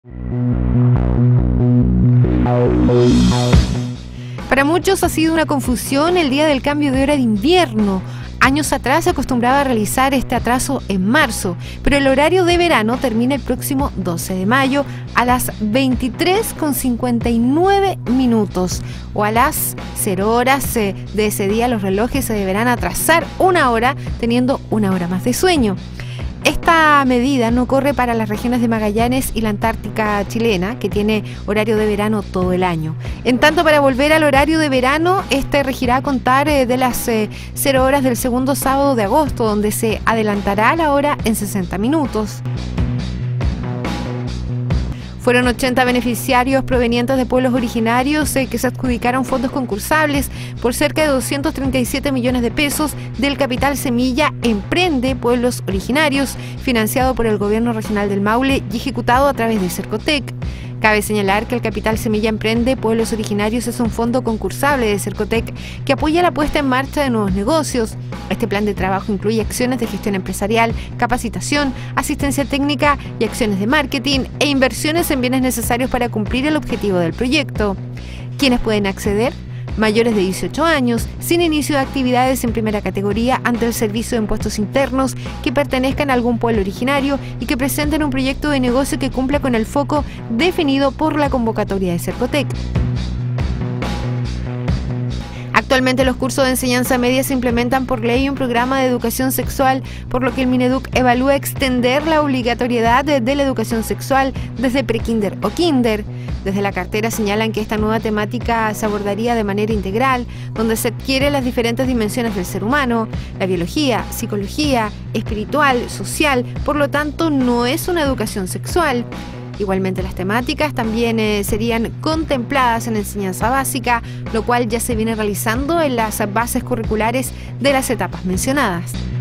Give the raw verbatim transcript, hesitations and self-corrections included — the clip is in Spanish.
Para muchos ha sido una confusión el día del cambio de hora de invierno. Años atrás se acostumbraba a realizar este atraso en marzo, pero el horario de verano termina el próximo doce de mayo a las veintitrés con cincuenta y nueve minutos, o a las cero horas de ese día los relojes se deberán atrasar una hora, teniendo una hora más de sueño. Esta medida no corre para las regiones de Magallanes y la Antártica chilena, que tiene horario de verano todo el año. En tanto, para volver al horario de verano, este regirá a contar eh, de las eh, cero horas del segundo sábado de agosto, donde se adelantará la hora en sesenta minutos. Fueron ochenta beneficiarios provenientes de pueblos originarios eh, que se adjudicaron fondos concursables por cerca de doscientos treinta y siete millones de pesos del capital Semilla Emprende Pueblos Originarios, financiado por el Gobierno Regional del Maule y ejecutado a través de Cercotec. Cabe señalar que el Capital Semilla Emprende Pueblos Originarios es un fondo concursable de Cercotec que apoya la puesta en marcha de nuevos negocios. Este plan de trabajo incluye acciones de gestión empresarial, capacitación, asistencia técnica y acciones de marketing e inversiones en bienes necesarios para cumplir el objetivo del proyecto. ¿Quiénes pueden acceder? Mayores de dieciocho años, sin inicio de actividades en primera categoría ante el Servicio de Impuestos Internos, que pertenezcan a algún pueblo originario y que presenten un proyecto de negocio que cumpla con el foco definido por la convocatoria de Cercotec. Actualmente los cursos de enseñanza media se implementan por ley un programa de educación sexual, por lo que el Mineduc evalúa extender la obligatoriedad de, de la educación sexual desde prekinder o kinder. Desde la cartera señalan que esta nueva temática se abordaría de manera integral, donde se adquieren las diferentes dimensiones del ser humano, la biología, psicología, espiritual, social, por lo tanto no es una educación sexual. Igualmente las temáticas también eh, serían contempladas en enseñanza básica, lo cual ya se viene realizando en las bases curriculares de las etapas mencionadas.